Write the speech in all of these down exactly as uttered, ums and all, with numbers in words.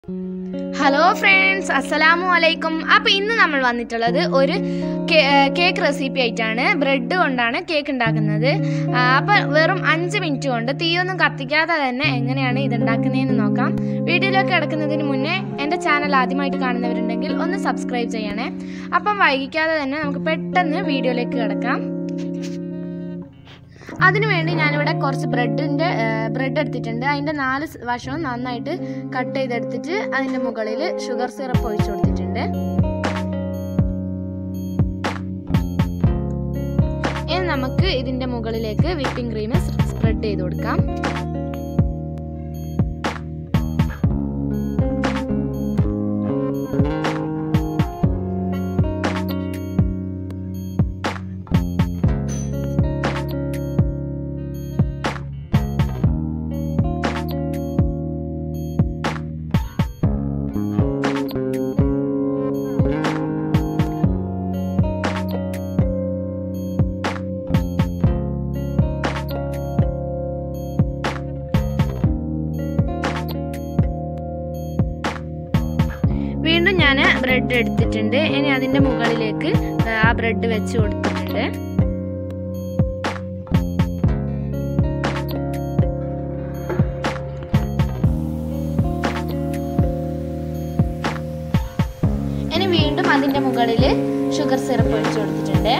Hello friends, assalamu alaikum. Now we will a cake recipe. Bread കൊണ്ടാണ് cake ഉണ്ടാക്കുന്നത്. അപ്പോൾ വെറും അഞ്ച് മിനിറ്റ് കൊണ്ട് തീയൊന്നും കത്തിക്കാതെ തന്നെ എങ്ങനെയാണ് ഇത് ഉണ്ടാക്കുന്നതെന്ന് നോക്കാം. വീഡിയോയിലേക്ക് കടക്കുന്നതിന് മുന്നേ എൻ്റെ ചാനൽ ആദ്യമായിട്ട് കാണുന്നവരുണ്ടെങ്കിൽ ഒന്ന് സബ്സ്ക്രൈബ് ചെയ്യണേ. അപ്പം വൈകിക്കാതെ തന്നെ നമുക്ക് പെട്ടെന്ന് വീഡിയോയിലേക്ക് കടക്കാം. അതിനുവേണ്ടി ഞാനിവിടെ കുറച്ച് ബ്രെഡിൻ്റെ ബ്രെഡ് എടുത്തിട്ടുണ്ട്. അതിൻ്റെ നാല് വശവും നന്നായിട്ട് കട്ട് ചെയ്തെടുത്തിട്ട് അതിൻ്റെ മുകളിൽ ഷുഗർ സിറപ്പ് ഒഴിച്ചു കൊടുത്തിട്ടുണ്ട്. ഇനി നമുക്ക് ഇതിൻ്റെ മുകളിലേക്ക് വിപ്പിംഗ് ക്രീം സ്പ്രെഡ് ചെയ്ത് കൊടുക്കാം. വീണ്ടും ഞാൻ ബ്രെഡ് എടുത്തിട്ടുണ്ട്. ഇനി അതിൻ്റെ മുകളിലേക്ക് ആ ബ്രെഡ് വെച്ച് കൊടുത്തിട്ടുണ്ട്. ഇനി വീണ്ടും അതിൻ്റെ മുകളിൽ ഷുഗർ സിറപ്പ് ഒഴിച്ചു കൊടുത്തിട്ടുണ്ട്.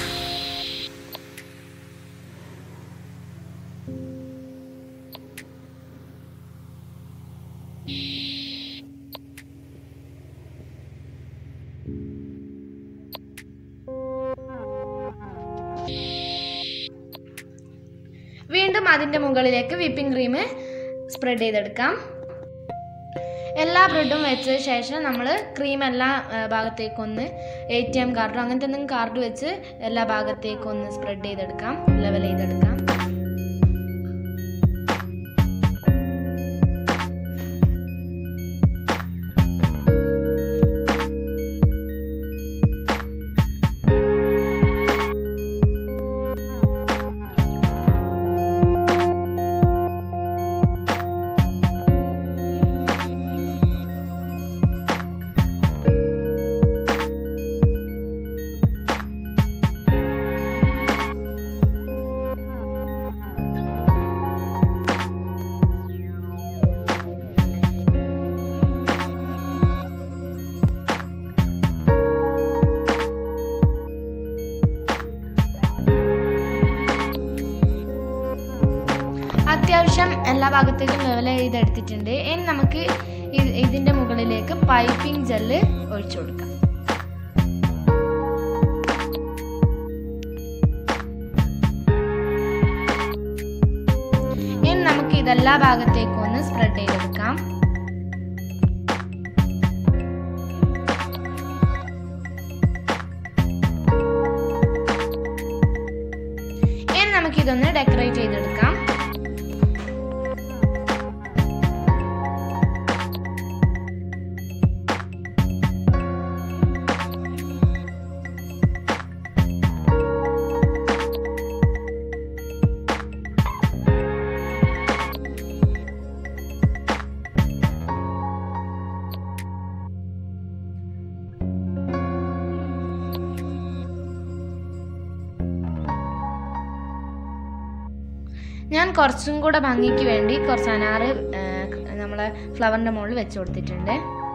വീണ്ടും അതിൻ്റെ മുകളിലേക്ക് വിപ്പിംഗ് ക്രീം സ്പ്രെഡ് ചെയ്തെടുക്കാം. എല്ലാ ബ്രെഡും വെച്ച ശേഷം നമ്മൾ ക്രീം എല്ലാ ഭാഗത്തേക്കൊന്ന് എ ടി എം കാർഡോ അങ്ങനത്തെ എന്തെങ്കിലും കാർഡ് വെച്ച് എല്ലാ ഭാഗത്തേക്കും ഒന്ന് സ്പ്രെഡ് ചെയ്തെടുക്കാം, ലെവൽ ചെയ്തെടുക്കാം. അത്യാവശ്യം എല്ലാ ഭാഗത്തേക്കും ലെവൽ ചെയ്തെടുത്തിട്ടുണ്ട്. ഇനി നമുക്ക് ഇതിൻ്റെ മുകളിലേക്ക് പൈപ്പിംഗ് ജെല്ല് ഒഴിച്ചു കൊടുക്കാം. ഇനി നമുക്ക് ഇതെല്ലാ ഭാഗത്തേക്കും ഒന്ന് സ്പ്രെഡ് ചെയ്തെടുക്കാം. ഇനി നമുക്ക് ഇതൊന്ന് ഡെക്കറേറ്റ് ചെയ്തെടുക്കാം. ഞാൻ കുറച്ചും കൂടെ ഭംഗിക്ക് വേണ്ടി കുറച്ച് അനാറ് നമ്മളെ ഫ്ലവറിൻ്റെ മുകളിൽ വെച്ച് കൊടുത്തിട്ടുണ്ട്.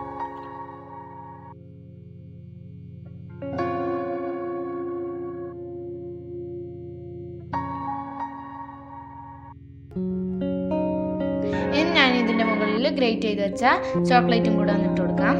ഇനി ഞാൻ ഇതിൻ്റെ മുകളിൽ ഗ്രേറ്റ് ചെയ്ത് വെച്ച ചോക്ലേറ്റും കൂടെ വന്നിട്ട് കൊടുക്കാം.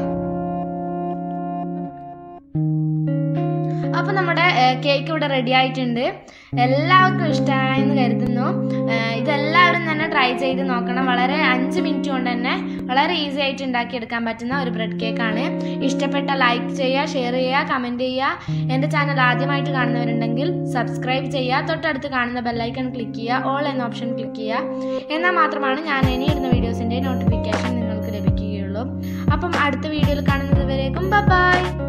അപ്പോൾ നമ്മുടെ കേക്ക് ഇവിടെ റെഡി ആയിട്ടുണ്ട്. എല്ലാവർക്കും ഇഷ്ടമായെന്ന് കരുതുന്നു. ഇതെല്ലാവരും തന്നെ ട്രൈ ചെയ്ത് നോക്കണം. വളരെ അഞ്ച് മിനിറ്റ് കൊണ്ട് തന്നെ വളരെ ഈസി ആയിട്ട് ഉണ്ടാക്കിയെടുക്കാൻ പറ്റുന്ന ഒരു ബ്രെഡ് കേക്കാണ്. ഇഷ്ടപ്പെട്ട ലൈക്ക് ചെയ്യുക, ഷെയർ ചെയ്യുക, കമൻറ്റ് ചെയ്യുക. എൻ്റെ ചാനൽ ആദ്യമായിട്ട് കാണുന്നവരുണ്ടെങ്കിൽ സബ്സ്ക്രൈബ് ചെയ്യുക. തൊട്ടടുത്ത് കാണുന്ന ബെല്ലൈക്കൺ ക്ലിക്ക് ചെയ്യുക, ഓൾ എന്ന ഓപ്ഷൻ ക്ലിക്ക് ചെയ്യുക. എന്നാൽ മാത്രമാണ് ഞാൻ ഇനി ഇടുന്ന വീഡിയോസിൻ്റെ നോട്ടിഫിക്കേഷൻ നിങ്ങൾക്ക് ലഭിക്കുകയുള്ളൂ. അപ്പം അടുത്ത വീഡിയോയിൽ കാണുന്നത് വരേക്കും ബൈ ബൈ.